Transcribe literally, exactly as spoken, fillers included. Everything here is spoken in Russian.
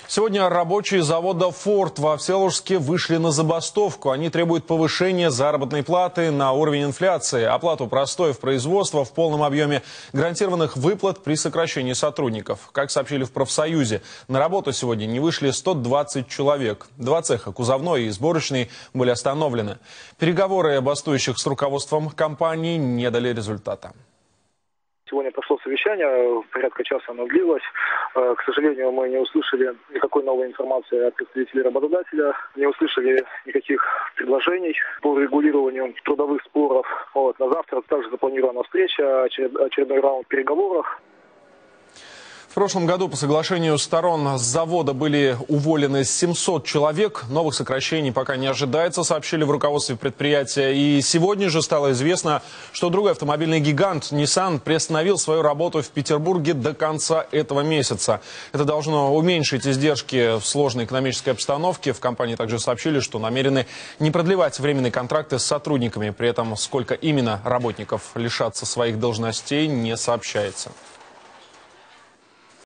Сегодня рабочие завода «Форд» во Всеволожске вышли на забастовку. Они требуют повышения заработной платы на уровень инфляции, оплату простоев производства в полном объеме, гарантированных выплат при сокращении сотрудников. Как сообщили в профсоюзе, на работу сегодня не вышли сто двадцать человек. Два цеха, кузовной и сборочный, были остановлены. Переговоры бастующих с руководством компании не дали результата. Сегодня прошло совещание, порядка часа оно длилось. К сожалению, мы не услышали никакой новой информации от представителей работодателя, не услышали никаких предложений по регулированию трудовых споров. Вот. На завтра также запланирована встреча, очередной раунд переговоров. В прошлом году по соглашению сторон с завода были уволены семьсот человек. Новых сокращений пока не ожидается, сообщили в руководстве предприятия. И сегодня же стало известно, что другой автомобильный гигант Nissan приостановил свою работу в Петербурге до конца этого месяца. Это должно уменьшить издержки в сложной экономической обстановке. В компании также сообщили, что намерены не продлевать временные контракты с сотрудниками. При этом сколько именно работников лишатся своих должностей, не сообщается.